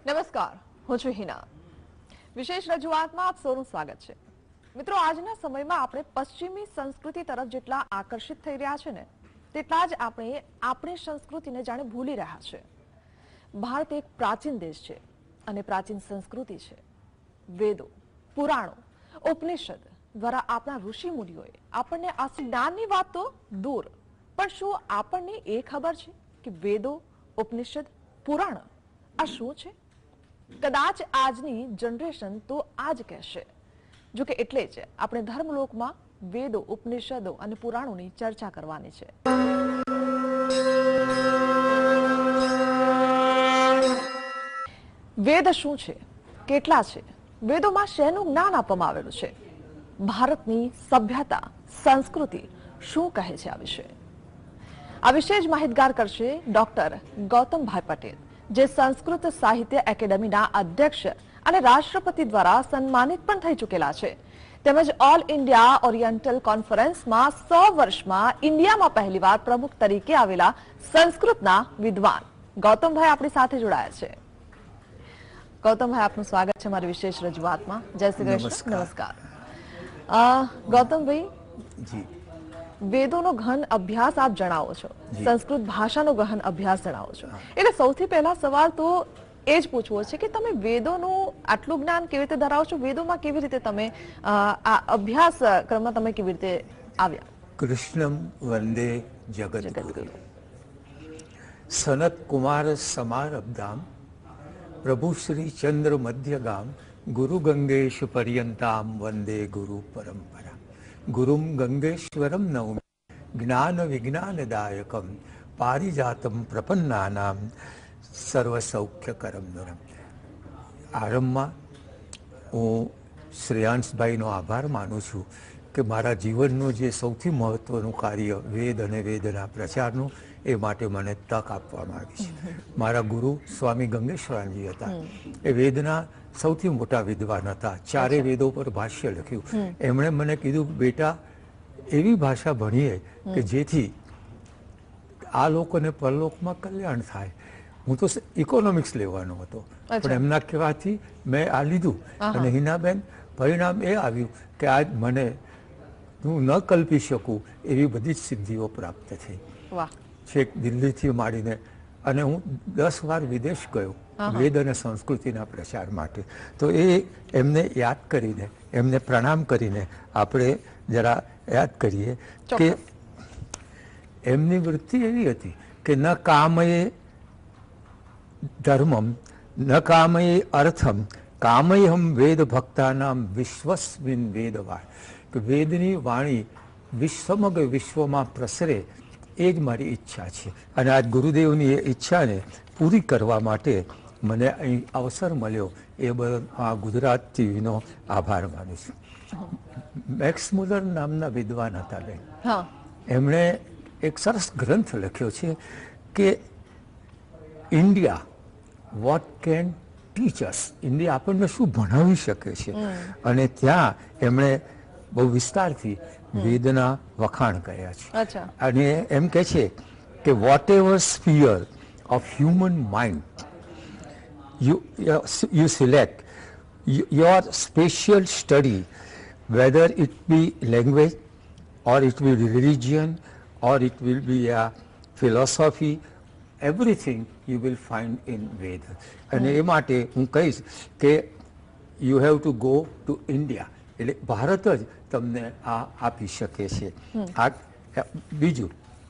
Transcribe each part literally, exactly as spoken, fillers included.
નમસ્કાર, હું છું હિના. વિશેષ રજૂઆતમાં આપ સૌનું સ્વાગત છે. મિત્રો, આજના સમયમાં આપણે પશ્ચિમી સંસ્કૃતિ તરફ જેટલા આકર્ષિત થઈ રહ્યા છે ને તેટલા જ આપણે આપણી સંસ્કૃતિને જાણે ભૂલી રહ્યા છે. ભારત એક પ્રાચીન દેશ છે અને પ્રાચીન સંસ્કૃતિ છે. વેદો, પુરાણો, ઉપનિષદ દ્વારા આપણા ઋષિ મુનિઓએ આપણને આ જ્ઞાનની વાત તો દૂર, પણ શું આપણને એ ખબર છે કે વેદો, ઉપનિષદ, પુરાણ આ શું છે? કદાચ આજની જનરેશન તો આ જ કહેશે. જો કે એટલે જ આપણે ધર્મલોકમાં વેદો, ઉપનિષદો અને પુરાણોની ચર્ચા કરવાની છે. વેદ શું છે, કેટલા છે, વેદોમાં શેનું જ્ઞાન આપવામાં આવેલું છે, ભારતની સભ્યતા, સંસ્કૃતિ શું કહે છે આ વિશે? આ વિશે જ માહિતગાર કરશે ડોક્ટર ગૌતમભાઈ પટેલ, જે સંસ્કૃત સાહિત્ય એકેડેમીના અધ્યક્ષ અને રાષ્ટ્રપતિ દ્વારા સન્માનિત પણ થઈ ચૂકેલા છે. તેમજ ઓલ ઇન્ડિયા ઓરિએન્ટલ કોન્ફરન્સમાં સો વર્ષમાં ઇન્ડિયામાં પહેલીવાર પ્રમુખ તરીકે આવેલા સંસ્કૃતના વિદ્વાન ગૌતમભાઈ આપણી સાથે જોડાયા છે. ગૌતમભાઈ, આપનું સ્વાગત છે મારી વિશેષ રજૂઆતમાં. જય શ્રી કૃષ્ણ. નમસ્કાર. ગૌતમભાઈ, જી, વેદોનો ગહન અભ્યાસ આપ જણાવો છો, સંસ્કૃત ભાષાનો ગહન અભ્યાસ જણાવો છો, એટલે સૌથી પહેલા સવાલ તો એ જ પૂછવો છે કે તમે વેદોનું આટલું જ્ઞાન કેવી રીતે ધરાવો છો? વેદોમાં કેવી રીતે તમે આ અભ્યાસ ક્રમમાં તમે કેવી રીતે આવ્યા? કૃષ્ણમ વંદે જગદગુરુ. સનત કુમાર સમારબ્ધામ પ્રભુ શ્રી ચંદ્ર મધ્યગામ ગુરુ ગંગેશ પર્યંતામ વંદે ગુરુ પરંપરા. ગુરુમ ગંગેશ્વરમ નૌમિ જ્ઞાન વિજ્ઞાનદાયકમ પારિજાતમ પ્રપન્નાનામ સર્વસૌખ્યકરમ નરમ. આરંભમાં હું શ્રેયાંશભાઈનો આભાર માનું છું કે મારા જીવનનું જે સૌથી મહત્વનું કાર્ય વેદ અને વેદના પ્રચારનું, એ માટે મને તક આપવામાં આવી છે. મારા ગુરુ સ્વામી ગંગેશ્વરાનજી હતા. એ વેદના સૌથી મોટા વિદ્વાન હતા. ચારે વેદો પર ભાષ્ય લખ્યું. એમણે મને કીધું, બેટા, એવી ભાષા ભણીએ કે જેથી આ લોકોને પરલોકમાં કલ્યાણ થાય. હું તો ઇકોનોમિક્સ લેવાનો હતો, પણ એમના કહેવાથી મેં આ લીધું અને હિનાબેન, પરિણામ એ આવ્યું કે આજ મને હું ન કલ્પી શકું એવી બધી જ સિદ્ધિઓ પ્રાપ્ત થઈ. છેક દિલ્હીથી માંડીને, અને હું દસ વાર વિદેશ ગયો વેદ અને સંસ્કૃતિના પ્રચાર માટે. તો એ એમને યાદ કરીને, એમને પ્રણામ કરીને આપણે જરા યાદ કરીએ કે એમની વૃત્તિ એવી હતી કે ન કામયે ધર્મમ ન કામયે અર્થમ કામયહમ વેદ ભક્તાનામ વિશ્વસ્મિન વેદવાર. કે વેદની વાણી સમગ્ર વિશ્વમાં પ્રસરે, એ જ મારી ઈચ્છા છે. અને આજ ગુરુદેવની એ ઈચ્છાને પૂરી કરવા માટે મને અહીં અવસર મળ્યો, એ બદલ આ ગુજરાત ટીવીનો આભાર માનું છું. મેક્સ મુલર નામના વિદ્વાન હતા બેન. એમણે એક સરસ ગ્રંથ લખ્યો છે કે India what can teach us. India આપણને શું ભણાવી શકે છે? અને ત્યાં એમણે બહુ વિસ્તારથી વેદના વખાણ કર્યા છે. અને એમ કે છે કે whatever sphere of human mind you you select your special study, whether it be language or it will be religion or it will be a philosophy, everything you will find in Veda. અને એ માટે હું કહીશ કે you have to go to India. એટલે ભારત જ તમને આ આપી શકે છે. આ બીજું,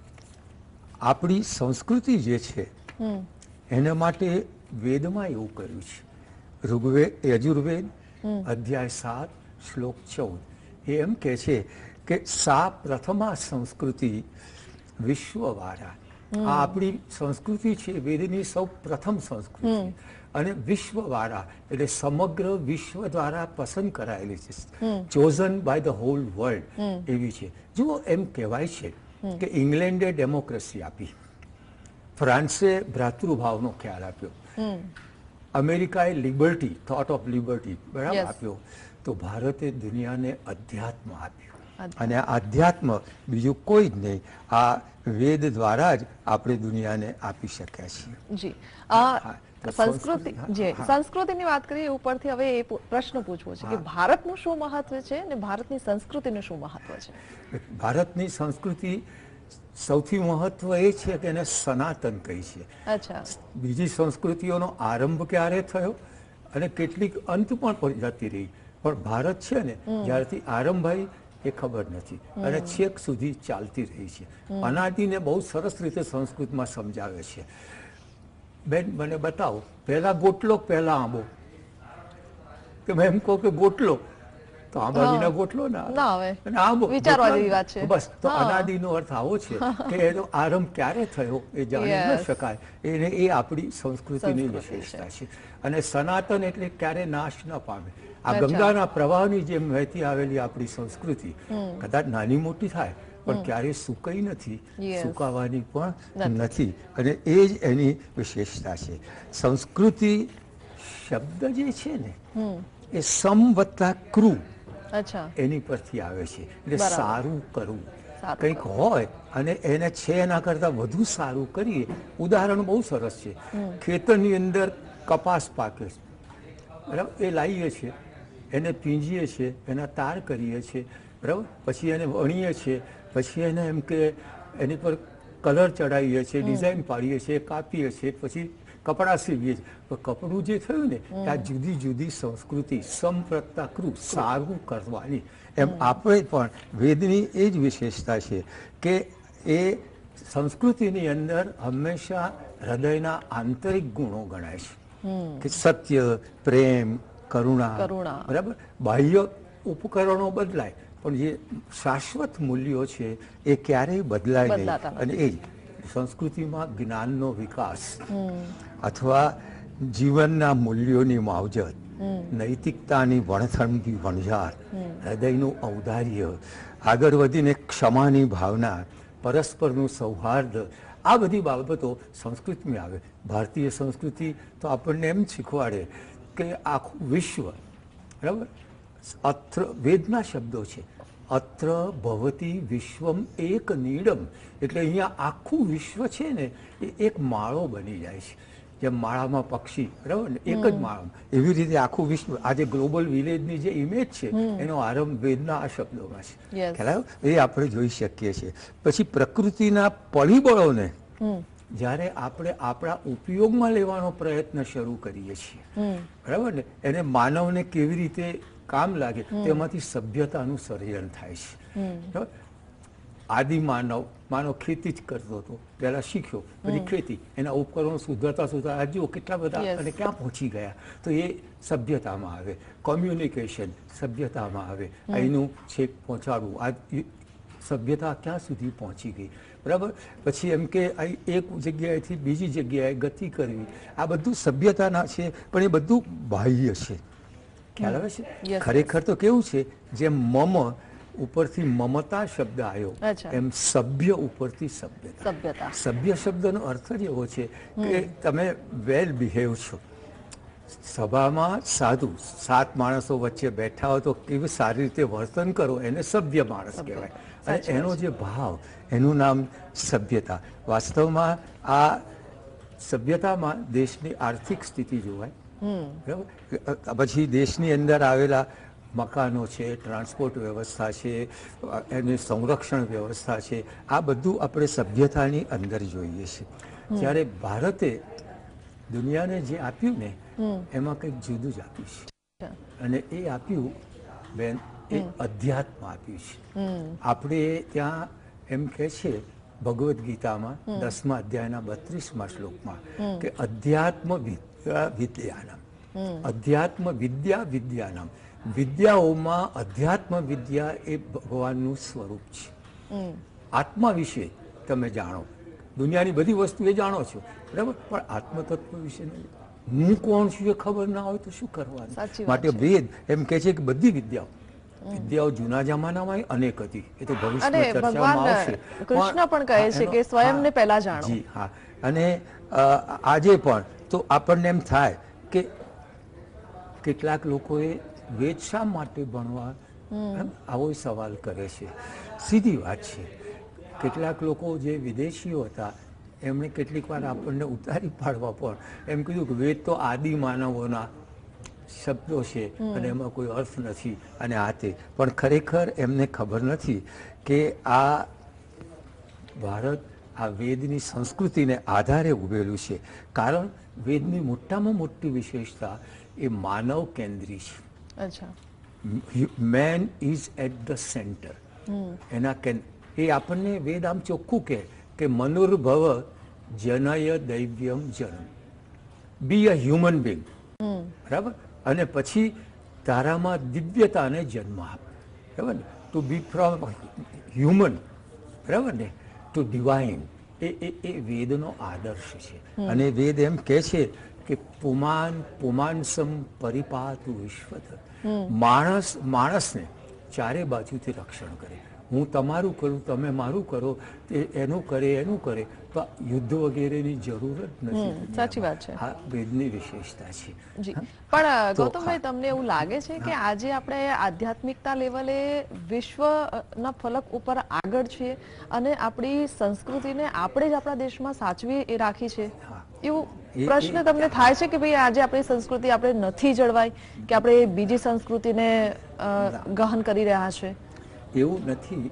આપણી સંસ્કૃતિ જે છે એના માટે વેદમાં એવું કર્યું છે. ઋગ્વેદ, યજુર્વેદ અધ્યાય સાત શ્લોક ચૌદ એ એમ કે છે કે સા પ્રથમા સંસ્કૃતિ વિશ્વવાળા. આ આપણી સંસ્કૃતિ છે, વેદની સૌ પ્રથમ સંસ્કૃતિ. અને વિશ્વવાળા એટલે સમગ્ર વિશ્વ દ્વારા પસંદ કરાયેલી છે, chosen by the whole world એવી છે. જુઓ, એમ કહેવાય છે કે ઇંગ્લેન્ડે ડેમોક્રેસી આપી, ફ્રાન્સે ભ્રાતૃભાવનો ખ્યાલ આપ્યો, અમેરિકાએ લિબર્ટી, થોટ ઓફ લિબર્ટી બરાબર આપ્યો, તો ભારતે દુનિયાને અધ્યાત્મ આપ્યું. અને આધ્યાત્મ બીજું કોઈ જ નહીં, આ વેદ દ્વારા જ આપણે દુનિયાને આપી શક્યા છીએ. જી, તો સંસ્કૃતિ સંસ્કૃતિ- જે હા. સંસ્કૃતિની વાત કરીએ એ ઉપરથી હવે એ પૂ- પ્રશ્ન પૂછવો છે કે હા. ભારતનું શું મહત્વ છે અને ભારતની સંસ્કૃતિનું શું મહત્વ છે? ભારતની સંસ્કૃતિ સૌથી મહત્વ એ છે કે એને સનાતન કહી છે. અચ્છા. બીજી સંસ્કૃતિઓનો આરંભ ક્યારે થયો અને કેટલીક અંત પણ પ- જતી રહી, પણ ભારત છે ને જ્યારથી આરંભ આવી એ ખબર નથી અને છેક સુધી ચાલતી રહી છે. અનાદિને બહુ સરસ રીતે સંસ્કૃતમાં સમજાવે છે. બેન મને બતાવો, પહેલા ગોટલો કે પહેલા આંબો? કે મેં એમ કહું કે ગોટલો તો આંબા હા. વિના ગોટલો ના આવે. ના આવે. અને આંબો વિચારવા ગોટલો જેવી વાત છે. બસ તો હા. અનાદિનો અર્થ આવો છે કે એનો આરંભ ક્યારે થયો એ જાણી ન Yes. શકાય. એને એ આપણી સંસ્કૃતિની સંસ્કૃતિ વિશેષતા છે. અને સનાતન એટલે ક્યારે નાશ ન પામે. આ અચ્છા. ગંગાના પ્રવાહની જેમ વહેતી આવેલી આપણી સંસ્કૃતિ કદાચ નાની મોટી થાય પણ ક્યારેય સુકાઈ નથી, Yes. સુકાવાની પણ નથી. અને એ જ એની વિશેષતા છે. સંસ્કૃતિ શબ્દ જે છે ને એ સમ વત્તા ક્રુ અચ્છા. એની પરથી આવે છે. એટલે બરાબર. સારું કરવું સારું કંઈક હોય અને એને છે એના કરતાં વધુ સારું કરીએ. ઉદાહરણ બહુ સરસ છે. ખેતરની અંદર કપાસ પાકે છે, બરાબર, એ લાવીએ છીએ, એને પીંજીએ છીએ, એના તાર કરીએ છીએ, બરાબર, પછી એને વણીએ છીએ, પછી એને એમ કે એની પર કલર ચડાવીએ છીએ, ડિઝાઇન પાડીએ છીએ, કાપીએ છીએ, પછી કપડાં સીવીએ છીએ. તો કપડું જે થયું ને એ આ જુદી જુદી સંસ્કૃતિ સંપ્રતાકૃ સારું કરવાની. એમ આપણે પણ વેદની એ જ વિશેષતા છે કે એ સંસ્કૃતિની અંદર હંમેશા હૃદયના આંતરિક ગુણો ગણાય છે કે સત્ય, પ્રેમ, કરુણા, કરુણા. બરાબર. બાહ્ય ઉપકરણો બદલાય પણ જે શાશ્વત મૂલ્યો છે એ ક્યારેય બદલાય બદલાતા નહીં. અને એ જ સંસ્કૃતિમાં જ્ઞાનનો વિકાસ અથવા જીવનના મૂલ્યોની માવજત, નૈતિકતાની વણથંભી વણઝાર, હૃદયનું ઔદાર્ય, આગળ વધીને ક્ષમાની ભાવના, પરસ્પરનું સૌહાર્દ, આ બધી બાબતો સંસ્કૃતિમાં આવે. ભારતીય સંસ્કૃતિ તો આપણને એમ શીખવાડે કે આખું વિશ્વ, બરાબર, અત્ર વેદના શબ્દો છે. અત્ર ભવતી વિશ્વમ એક નીડમ, એટલે અહીંયા આખું વિશ્વ છે ને એ એક માળો બની જાય છે. જેમ માળામાં પક્ષી, બરાબર ને, એક જ માળામાં, એવી રીતે આખું વિશ્વ. આજે ગ્લોબલ વિલેજની જે ઇમેજ છે એનો આરંભ વેદના આ શબ્દોમાં છે. Yes. ખ્યાલ આવ્યો? એ આપણે જોઈ શકીએ છીએ. પછી પ્રકૃતિના પરિબળોને જ્યારે આપણે આપણા ઉપયોગમાં લેવાનો પ્રયત્ન શરૂ કરીએ છીએ, બરાબર ને, એને માનવને કેવી રીતે કામ લાગે તેમાંથી સભ્યતાનું સર્જન થાય છે. બરાબર? આદિ માનવ માનવ ખેતી જ કરતો હતો, પહેલા શીખ્યો, પછી ખેતી, એના ઉપકરણો સુધારતા સુધારતા જુઓ કેટલા બધા Yes. અને ક્યાં પહોંચી ગયા. તો એ સભ્યતામાં આવે. કોમ્યુનિકેશન સભ્યતામાં આવે. અહીંનું છેક પહોંચાડવું, આ સભ્યતા ક્યાં સુધી પહોંચી ગઈ, બરાબર. પછી એમ કે અહીં એક જગ્યાએથી બીજી જગ્યાએ ગતિ કરવી, આ બધું સભ્યતાના છે, પણ એ બધું બાહ્ય છે. ખ્યાલ આવે છે? Yes, ખરેખર તો કેવું છે, જેમ મમ ઉપરથી મમતા શબ્દ આવ્યો અચ્છા. એમ સભ્ય ઉપરથી સભ્યતા. સભ્યતા. સભ્ય શબ્દનો અર્થ જ એવો છે કે તમે વેલ બિહેવ છો. સભામાં સાધુ સાત માણસો વચ્ચે બેઠા હોય તો કેવી સારી રીતે વર્તન કરો એને સભ્ય માણસ કહેવાય. અને સાચી એનો જે ભાવ, એનું નામ સભ્યતા. વાસ્તવમાં આ સભ્યતામાં દેશની આર્થિક સ્થિતિ જોવાય, બરાબર. પછી દેશની અંદર આવેલા મકાનો છે, ટ્રાન્સપોર્ટ વ્યવસ્થા છે, એની સંરક્ષણ વ્યવસ્થા છે, આ બધું આપણે સભ્યતાની અંદર જોઈએ છીએ. જ્યારે ભારતે દુનિયાને જે આપ્યું ને એમાં કંઈક જુદું જ આપ્યું છે. અને એ આપ્યું બેન, એ અધ્યાત્મ આપ્યું છે. આપણે ત્યાં એમ કહે છે ભગવદ્ ગીતામાં દસમા અધ્યાયના બત્રીસમા શ્લોકમાં કે અધ્યાત્મ વિદ્યા વિદ્યાનામ, અધ્યાત્મ વિદ્યા વિદ્યાનામ. વિદ્યાઓમાં અધ્યાત્મ વિદ્યા એ ભગવાનનું સ્વરૂપ છે. આત્મા વિશે તમે જાણો, દુનિયાની બધી વસ્તુ એ જાણો છો, બરાબર, પણ આત્મતત્વ વિશે નહીં. હું કોણ છું એ ખબર ના હોય તો શું કરવાનું? સાચી વાત માટે છે. વેદ એમ કહે છે કે બધી વિદ્યાઓ વિદ્યાઓ જૂના જમાનામાં અનેક હતી, એ તો અને ભવિષ્યમાં ચર્ચામાં ભગવાન આવશે. કૃષ્ણ પણ કહે હા, છે એનો- કે સ્વયંને હા, પહેલા જાણો. જી હા. અને અ, આજે પણ તો આપણને એમ થાય કે કેટલાક લોકોએ વેદ શા માટે ભણવા, એમ આવો સવાલ કરે છે. સીધી વાત છે. કેટલાક લોકો જે વિદેશીઓ હતા એમણે કેટલીક વાર આપણને ઉતારી પાડવા પણ એમ કીધું કે વેદ તો આદિ માનવોના શબ્દો છે અને એમાં કોઈ અર્થ નથી અને આ તે, પણ ખરેખર એમને ખબર નથી કે આ ભારત આ વેદની સંસ્કૃતિને આધારે ઉભેલું છે. કારણ વેદની મોટામાં મોટી વિશેષતા એ માનવ કેન્દ્રી છે. અચ્છા. Man is at the centre. એના કેન એ આપણને વેદ આમ ચોખ્ખું કહે કે મનુર્ભવ જનય દૈવ્યમ જન્મ, બી અ હ્યુમન બિંગ. બરાબર. અને પછી તારામાં દિવ્યતાને જન્મ આપ. બરાબર ને. ટુ બી ફ્રોમ હ્યુમન, બરાબર ને, ટુ ડિવાઇન. એ એ એ વેદનો આદર્શ છે. અને વેદ એમ કહે છે કે પુમાન પુમાનસમ પરિપાતુ વિશ્વત. માણસ માણસને ચારે બાજુથી રક્ષણ કરે. હું તમારું કરું, તમે મારું કરો, તે એનું કરે એનું કરે, તો યુદ્ધ વગેરેની જરૂર જ નથી. સાચી વાત છે. આ વેદની વિશેષતા છે. જી. પણ ગૌતમભાઈ, તમને એવું લાગે છે કે આજે આપણે આધ્યાત્મિકતા લેવલે વિશ્વના ફલક ઉપર આગળ છીએ અને આપણી સંસ્કૃતિને આપણે જ આપણા દેશમાં સાચવી એ રાખી છે, એવું પ્રશ્ન તમને થાય છે કે ભાઈ આજે આપણી સંસ્કૃતિ આપણે નથી જળવાઈ, કે આપણે બીજી સંસ્કૃતિને ગહન કરી રહ્યા છે? એવું નથી.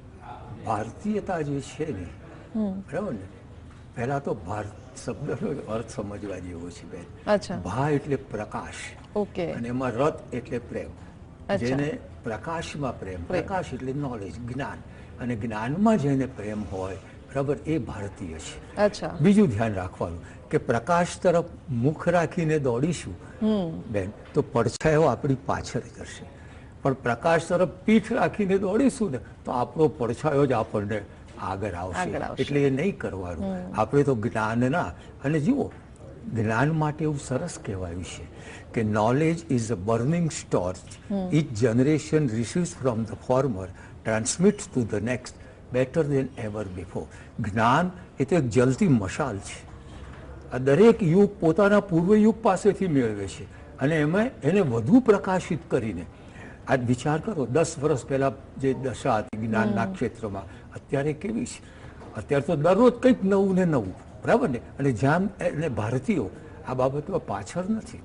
ભારતીયતા જે છે ને, બરાબર ને, પહેલા તો ભારત શબ્દનો અર્થ સમજવા જેવો છે બેન. અચ્છા. ભા એટલે પ્રકાશ. ઓકે. અને એમાં રથ એટલે પ્રેમ. જેને પ્રકાશમાં પ્રેમ, પ્રકાશ એટલે નોલેજ, જ્ઞાન, અને જ્ઞાનમાં જેને પ્રેમ હોય, બરાબર, એ ભારતીય છે. અચ્છા. બીજું ધ્યાન રાખવાનું કે પ્રકાશ તરફ મુખ રાખીને દોડીશું બેન તો પડછાયો આપણી પાછળ જશે, પણ પ્રકાશ તરફ પીઠ રાખીને દોડીશું ને તો આપણો પડછાયો જ આપણને આગળ આવશે. એટલે એ નહીં કરવાનું. આપણે તો જ્ઞાનના, અને જુઓ, જ્ઞાન માટે એવું સરસ કહેવાયું છે કે knowledge is a burning torch, each generation receives from the former transmits to the next better than ever before. જ્ઞાન એ તો એક જલતી મશાલ છે. આ દરેક યુગ પોતાના પૂર્વ યુગ પાસેથી મેળવે છે અને એમાં એને વધુ પ્રકાશિત કરીને, આજ વિચાર કરો, દસ વર્ષ પહેલા જે દશા હતી જ્ઞાનના ક્ષેત્રમાં, અત્યારે કેવી છે? અત્યારે તો દરરોજ કંઈક નવું ને નવું, બરાબર ને. અને જ્યાં એને ભારતીયો આ બાબતમાં પાછળ નથી.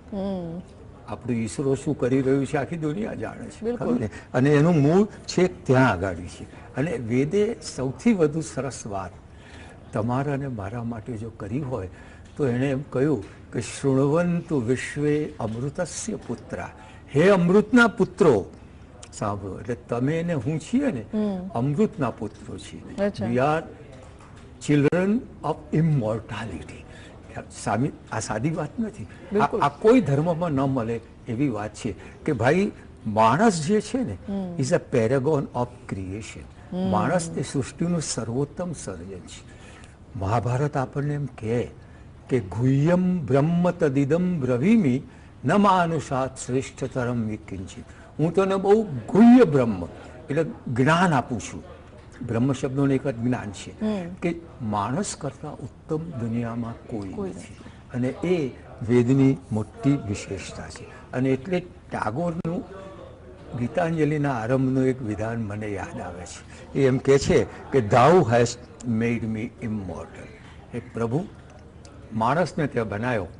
આપણું ઈસરો શું કરી રહ્યું છે આખી દુનિયા જાણે છે, ખબર ને. અને એનું મૂળ છેક ત્યાં આગળ છે. અને વેદે સૌથી વધુ સરસ વાત તમારા અને મારા માટે જો કરી હોય તો એણે એમ કહ્યું કે શૃણવંતુ વિશ્વે અમૃતસ્ય પુત્રા. હે અમૃતના પુત્રો, સાંભળો. એટલે તમે ને હું છીએ ને અમૃતના પુત્રો છીએ. We are children of immortality. સામી આ સાદી વાત નથી. આ કોઈ ધર્મમાં ન મળે એવી વાત છે કે ભાઈ માણસ જે છે ને is a paragon of creation. માણસ તે સૃષ્ટિનું સર્વોત્તમ સર્જન છે. મહાભારત આપણને એમ કહે કે ગુહ્યમ બ્રહ્મ તદિદમ બ્રવીમી ન માનુષાત શ્રેષ્ઠતરમ વિકિંચિત. હું તને બહુ ગુહ્ય બ્રહ્મ એટલે જ્ઞાન આપું છું. બ્રહ્મ શબ્દોનું એક જ જ્ઞાન છે કે માણસ કરતા ઉત્તમ દુનિયામાં કોઈ નથી. અને એ વેદની મોટી વિશેષતા છે. અને એટલે ટાગોરનું ગીતાંજલિના આરંભનું એક વિધાન મને યાદ આવે છે. એ એમ કહે છે કે ધા હેઝ મેડ મી ઇમોર્ટલ. એ પ્રભુ માણસને તે બનાવ્યો,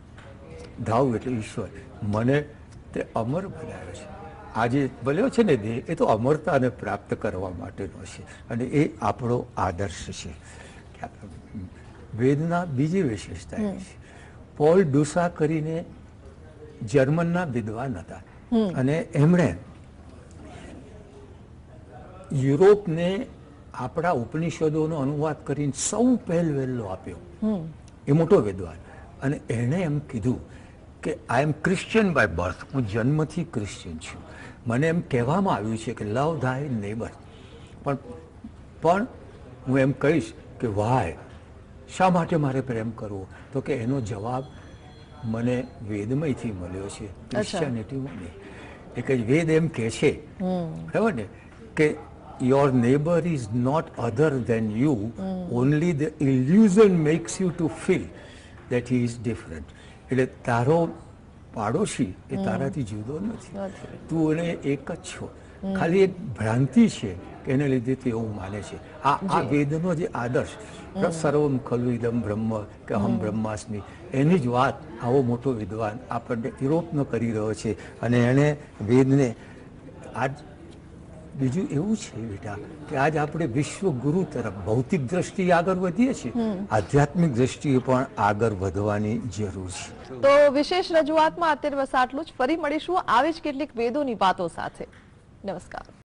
ધાવ એટલે ઈશ્વર, મને તે અમર બનાવ્યો છે. આજે બન્યો છે ને દેહ, એ તો અમરતાને પ્રાપ્ત કરવા માટેનો છે. અને એ આપણો આદર્શ છે. વેદના બીજી વિશેષતા એ છે, પોલ ડુસા કરીને જર્મનના વિદ્વાન હતા અને એમણે યુરોપને આપણા ઉપનિષદોનો અનુવાદ કરીને સૌ પહેલ વહેલો આપ્યો. એ મોટો વિદ્વાન. અને એણે એમ કીધું કે I am Christian by birth. હું જન્મથી ક્રિશ્ચિયન છું. મને એમ કહેવામાં આવ્યું છે કે લવધાય નેબર. પણ પણ હું એમ કહીશ કે વાય, શા માટે મારે પ્રેમ કરવો? તો કે એનો જવાબ મને વેદમયથી મળ્યો છે, ક્રિશ્ચિયાનિટીમાં નહીં. એ કે વેદ એમ કહે છે, બરાબર ને, કે your neighbor is not other than you, only the illusion makes you to feel that he is different. એટલે તારો પાડોશી એ તારાથી જુદો નથી, તું એને એક જ છો. ખાલી એક ભ્રાંતિ છે કે એને લીધે તે એવું માને છે. આ આ વેદનો જે આદર્શ સર્વમ ખલુ ઇદમ બ્રહ્મ કે અહમ બ્રહ્માસ્મિ, એની જ વાત આવો મોટો વિદ્વાન આપણને યુરોપનો કરી રહ્યો છે. અને એણે વેદને આજ બીજું એવું છે બેટા કે આજ આપણે વિશ્વ ગુરુ તરફ ભૌતિક દ્રષ્ટિએ આગળ વધીએ છીએ, આધ્યાત્મિક દ્રષ્ટિએ પણ આગળ વધવાની જરૂર છે. તો વિશેષ રજૂઆતમાં અત્યારે બસ આટલું જ. ફરી મળીશું આવી જ કેટલીક વેદોની વાતો સાથે. નમસ્કાર.